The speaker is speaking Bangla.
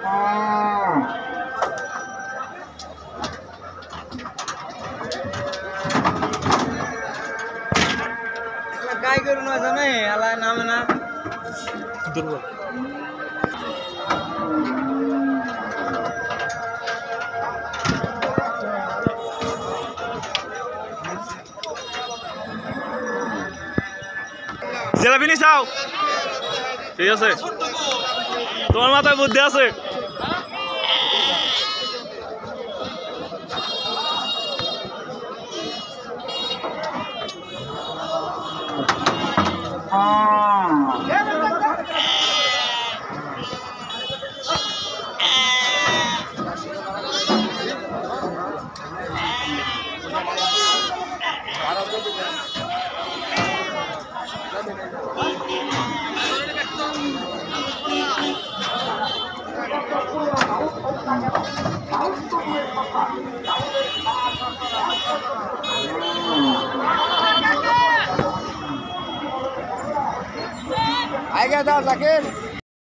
काय करून असं नाही आला नाम ना दुर्बल জিলাপি নি চাও ঠিক আছে তোমার মাথায় বুদ্ধি আছে आएगा दाल जाकिर